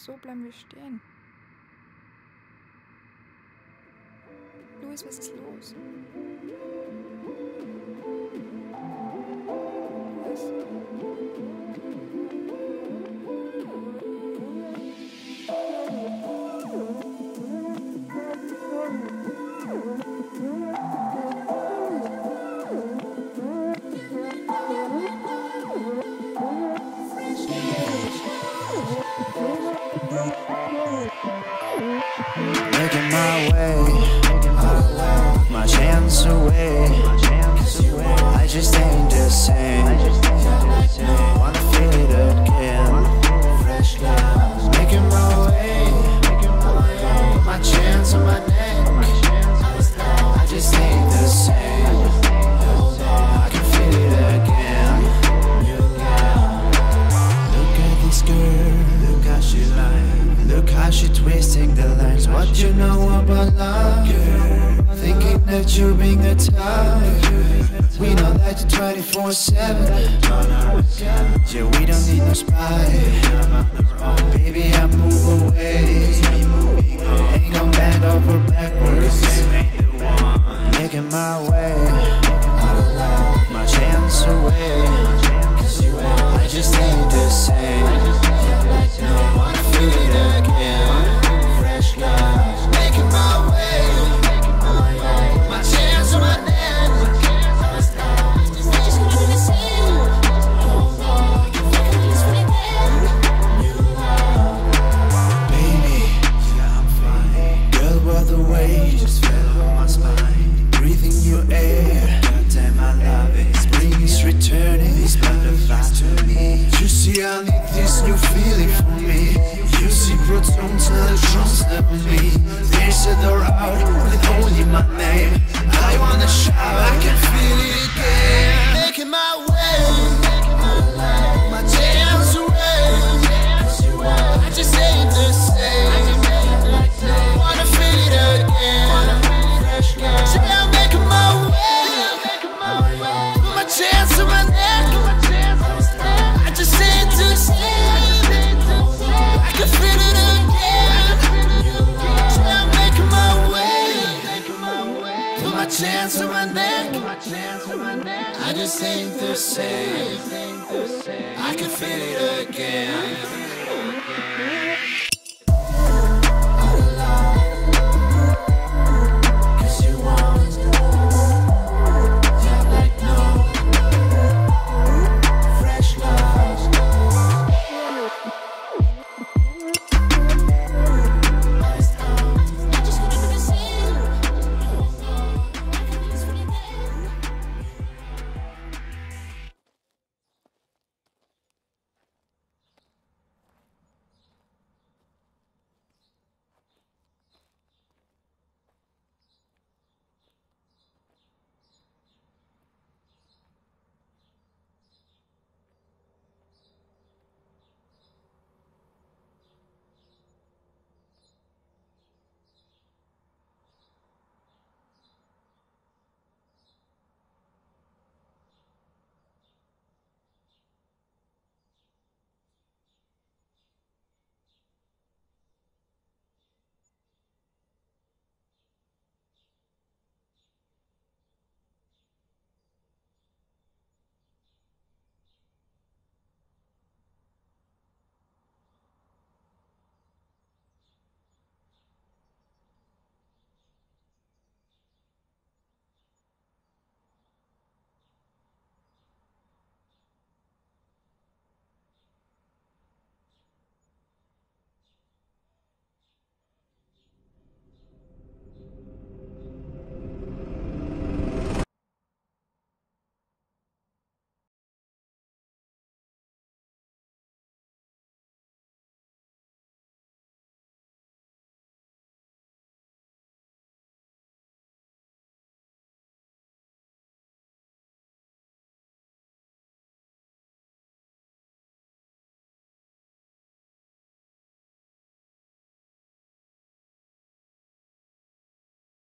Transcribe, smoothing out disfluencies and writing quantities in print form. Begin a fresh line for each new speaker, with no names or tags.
so bleiben wir stehen. Luis, was ist los?
Making my way, my chance away. I just ain't the same. Wanna feel it again. Making my way, my chance on my neck. I just ain't the same. I can feel it again. Look at this girl, look how she lies. Look how she twisting the lines. What you know about love, girl? Thinking that you're being a type. We know that you're 24/7. Yeah, we don't need no spy. Baby, I move away. Ain't gon' bend over backwards. Making my way, my chance away. I just ain't the same. Wanna feel it again. Fresh love, making my way, my chance on my neck. Baby, yeah, I'm fine. Girl, what the way just fell on my spine. Breathing your air, goddamn, I love it. Spring is returning, these butterflies to me. You see, I need this new feeling for me. You see, protons and electrons never me. There's a door out with only my name. I wanna shout, I can feel it again. Making my way, my chance away. I just ain't the same. Wanna feel it again. Say I'm making my way, my chance on my neck. I just ain't the same. I can feel it again. Say I'm making my way, put my chance on my neck. I just ain't the same. I can feel it again.